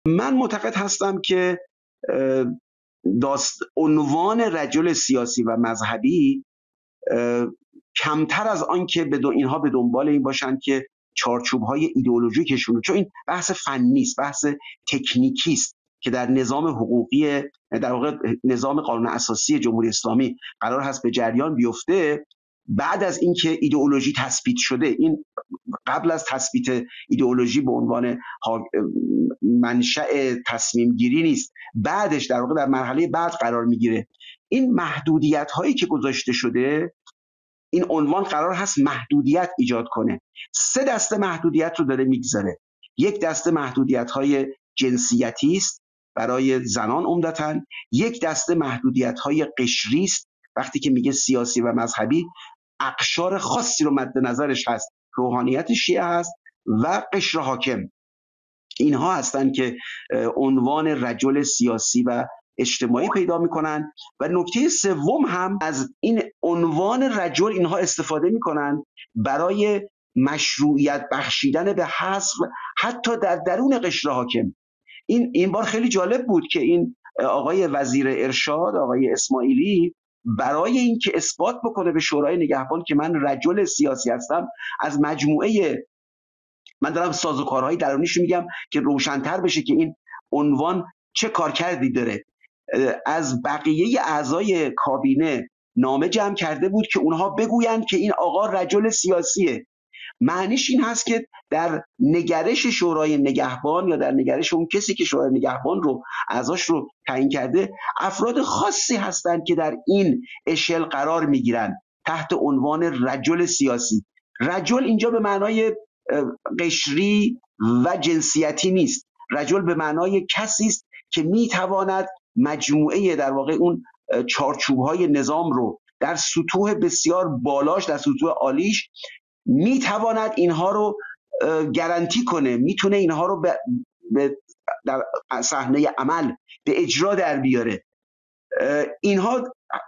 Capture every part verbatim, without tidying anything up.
من معتقد هستم که داست عنوان رجل سیاسی و مذهبی کمتر از آن که به اینها به دنبال این باشند که چارچوب‌های ایدئولوژیکشون، چون این بحث فنی است، بحث تکنیکی است که در نظام حقوقی، در واقع نظام قانون اساسی جمهوری اسلامی قرار هست به جریان بیفته. بعد از اینکه ایدئولوژی تثبیت شده، این قبل از تثبیت ایدئولوژی به عنوان منشأ تصمیم گیری نیست، بعدش در واقع در مرحله بعد قرار میگیره. این محدودیت هایی که گذاشته شده، این عنوان قرار هست محدودیت ایجاد کنه. سه دسته محدودیت رو داره میگذاره. یک دسته محدودیت های جنسیتی است برای زنان عمدتاً، یک دسته محدودیت های قشری است. وقتی که میگه سیاسی و مذهبی، اقشار خاصی رو مد نظرش هست، روحانیت شیعه هست و قشر حاکم. اینها هستن که عنوان رجل سیاسی و اجتماعی پیدا میکنن. و نکته سوم هم از این عنوان رجل اینها استفاده میکنن برای مشروعیت بخشیدن به حذف حتی در درون قشر حاکم. این این بار خیلی جالب بود که این آقای وزیر ارشاد، آقای اسماعیلی، برای اینکه اثبات بکنه به شورای نگهبان که من رجل سیاسی هستم، از مجموعه، من دارم سازوکارهای درونیش میگم که روشن‌تر بشه که این عنوان چه کارکردی داره، از بقیه اعضای کابینه نامه جمع کرده بود که اونها بگویند که این آقا رجل سیاسیه. معنیش این هست که در نگرش شورای نگهبان یا در نگرش اون کسی که شورای نگهبان رو اعضاش رو تعیین کرده، افراد خاصی هستند که در این اشل قرار میگیرن تحت عنوان رجل سیاسی. رجل اینجا به معنای قشری و جنسیتی نیست. رجل به معنای کسی است که میتواند مجموعه در واقع اون چارچوب‌های نظام رو در سطوح بسیار بالاش، در سطوح عالیش میتواند اینها رو گارانتی کنه، میتونه اینها رو به, به در صحنه عمل به اجرا در بیاره. اینها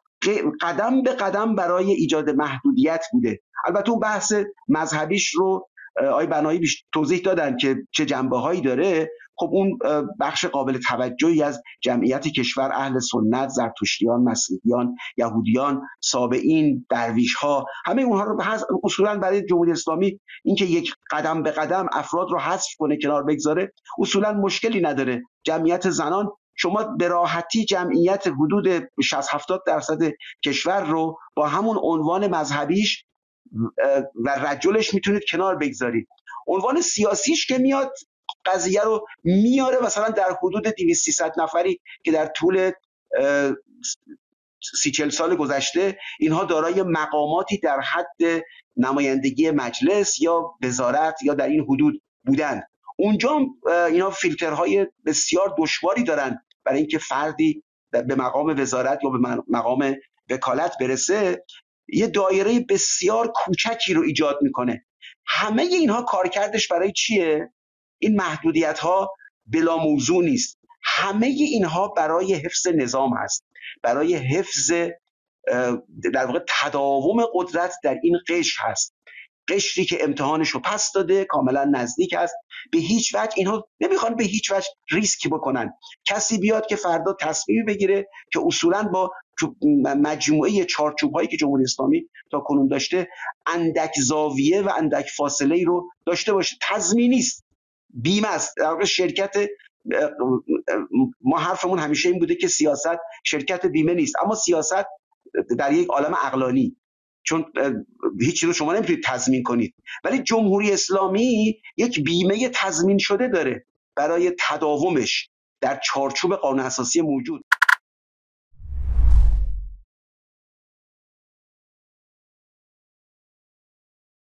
قدم به قدم برای ایجاد محدودیت بوده. البته اون بحث مذهبیش رو آقای بنایی توضیح دادن که چه جنبه‌هایی داره. خب اون بخش قابل توجهی از جمعیت کشور، اهل سنت، زرتشتیان، مسیحیان، یهودیان، سابئین، درویش‌ها، همه اونها رو اصولا برای جمهوری اسلامی اینکه یک قدم به قدم افراد رو حذف کنه، کنار بگذاره، اصولا مشکلی نداره. جمعیت زنان، شما به راحتی جمعیت حدود شصت هفتاد درصد کشور رو با همون عنوان مذهبیش و رجلش میتونید کنار بگذارید. عنوان سیاسیش که میاد قضیه رو میاره مثلا در حدود دویست سیصد نفری که در طول سی چل سال گذشته اینها دارای مقاماتی در حد نمایندگی مجلس یا وزارت یا در این حدود بودن. اونجا اینا فیلترهای بسیار دشواری دارن برای اینکه فردی به مقام وزارت یا به مقام وکالت برسه. یه دایره بسیار کوچکی رو ایجاد میکنه. همه اینها کارکردش برای چیه؟ این محدودیت ها بلا موضوع نیست. همه اینها برای حفظ نظام هست، برای حفظ در واقع تداوم قدرت در این قشر هست. قشری که امتحانش رو پس داده، کاملا نزدیک است. به هیچ وجه اینها نمیخوان به هیچ وجه ریسک بکنن. کسی بیاد که فردا تصمیم بگیره که اصولا با مجموعه چارچوب هایی که جمهوری اسلامی تا کنون داشته اندک زاویه و اندک فاصله ای رو داشته باشه، تضمینی است، بیمه است. در واقع شرکت، ما حرفمون همیشه این بوده که سیاست شرکت بیمه نیست، اما سیاست در یک عالم عقلانی، چون هیچ چیز رو شما نمیتونید تضمین کنید، ولی جمهوری اسلامی یک بیمه تضمین شده داره برای تداومش در چارچوب قانون اساسی موجود.